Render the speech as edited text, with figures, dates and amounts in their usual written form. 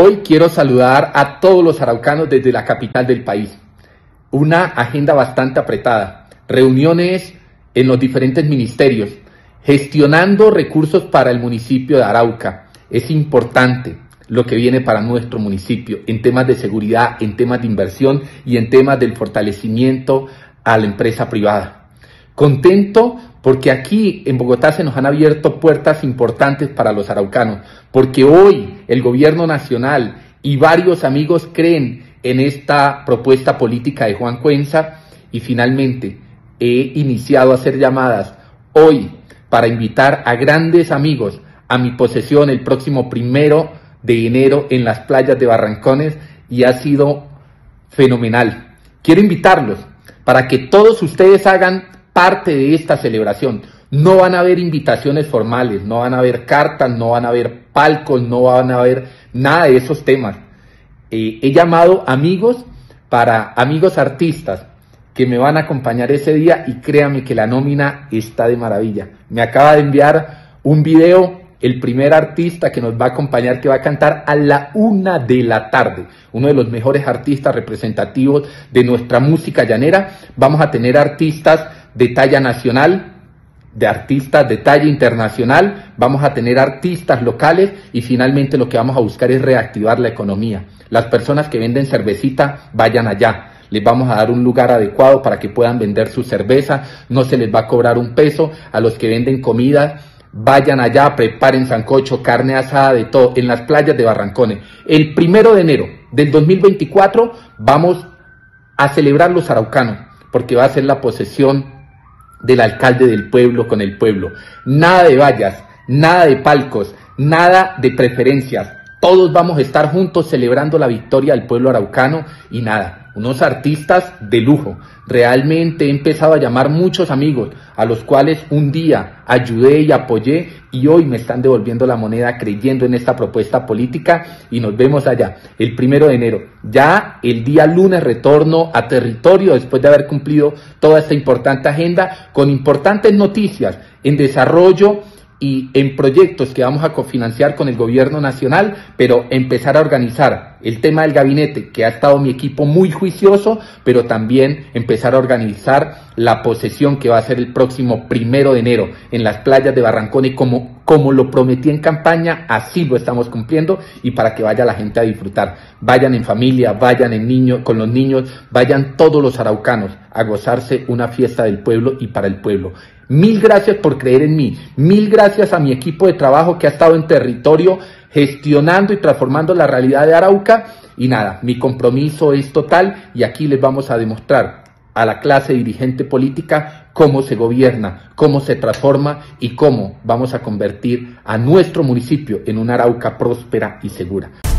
Hoy quiero saludar a todos los araucanos desde la capital del país. Una agenda bastante apretada, reuniones en los diferentes ministerios, gestionando recursos para el municipio de Arauca. Es importante lo que viene para nuestro municipio en temas de seguridad, en temas de inversión y en temas del fortalecimiento a la empresa privada. Contento porque aquí en Bogotá se nos han abierto puertas importantes para los araucanos, porque hoy el gobierno nacional y varios amigos creen en esta propuesta política de Juan Cuenza y finalmente he iniciado a hacer llamadas hoy para invitar a grandes amigos a mi posesión el próximo 1 de enero en las playas de Barrancones y ha sido fenomenal. Quiero invitarlos para que todos ustedes hagan parte de esta celebración. No van a haber invitaciones formales, no van a haber cartas, no van a haber palcos, no van a haber nada de esos temas. He llamado amigos artistas que me van a acompañar ese día y créanme que la nómina está de maravilla. Me acaba de enviar un video el primer artista que nos va a acompañar, que va a cantar a la 1 de la tarde. Uno de los mejores artistas representativos de nuestra música llanera. Vamos a tener artistas de talla nacional, de artistas de talla internacional, vamos a tener artistas locales y finalmente lo que vamos a buscar es reactivar la economía. Las personas que venden cervecita, vayan allá. Les vamos a dar un lugar adecuado para que puedan vender su cerveza, no se les va a cobrar un peso. A los que venden comida, vayan allá, preparen sancocho, carne asada, de todo, en las playas de Barrancones. El 1 de enero del 2024 vamos a celebrar los araucanos, porque va a ser la posesión del alcalde del pueblo con el pueblo. Nada de vallas, nada de palcos, nada de preferencias. Todos vamos a estar juntos celebrando la victoria del pueblo araucano y nada, unos artistas de lujo. Realmente he empezado a llamar muchos amigos a los cuales un día ayudé y apoyé y hoy me están devolviendo la moneda creyendo en esta propuesta política y nos vemos allá el 1 de enero. Ya el día lunes retorno a territorio después de haber cumplido toda esta importante agenda con importantes noticias en desarrollo y en proyectos que vamos a cofinanciar con el gobierno nacional, pero empezar a organizar el tema del gabinete, que ha estado mi equipo muy juicioso, pero también empezar a organizar la posesión que va a ser el próximo 1 de enero en las playas de Barrancones, como lo prometí en campaña, así lo estamos cumpliendo y para que vaya la gente a disfrutar. Vayan en familia, vayan con los niños, vayan todos los araucanos a gozarse una fiesta del pueblo y para el pueblo. Mil gracias por creer en mí, mil gracias a mi equipo de trabajo que ha estado en territorio gestionando y transformando la realidad de Arauca y nada, mi compromiso es total y aquí les vamos a demostrar a la clase dirigente política cómo se gobierna, cómo se transforma y cómo vamos a convertir a nuestro municipio en una Arauca próspera y segura.